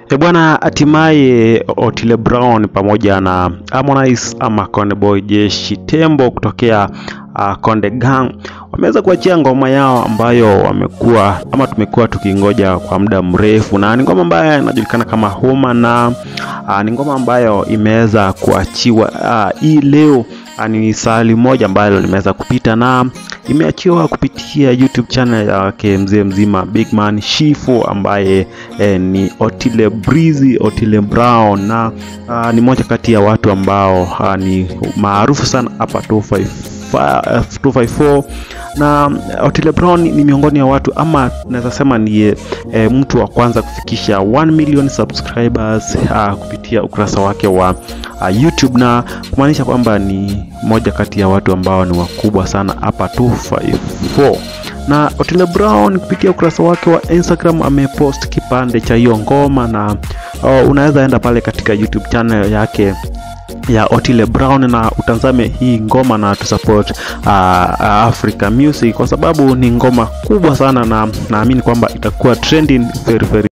Bwana, hatimaye OTILE Brown pamoja na HERMONIZE ama Konde Boy Jeshi Tembo kutokea Konde Gang wameweza kuachia ngoma yao ambayo tumekuwa tukingoja kwa muda mrefu, na ni ngoma ambayo inajulikana kama Homa, na ni ngoma ambayo imeweza kuachiwa hii leo. Ni sali moja ambayo limeweza kupita na imeachiwa kupitia YouTube channel yake mzee mzima Big Man Shifu ambaye ni OTILE Brown, na ni moja kati ya watu ambao ni maarufu sana hapa 254, na OTILE Brown ni miongoni ya watu, ama naweza sema ni mtu wa kwanza kufikisha 1 million subscribers kupitia ukurasa wake wa YouTube, na kumaanisha kwamba ni moja kati ya watu ambao ni wakubwa sana hapa 254. Na OTILE Brown kupitia ukurasa wake wa Instagram amepost kipande cha hiyo ngoma, na unaweza enda pale katika YouTube channel yake ya OTILE Brown na utazame hii ngoma na tusupport Africa music, kwa sababu ni ngoma kubwa sana, na naamini kwamba itakuwa trending very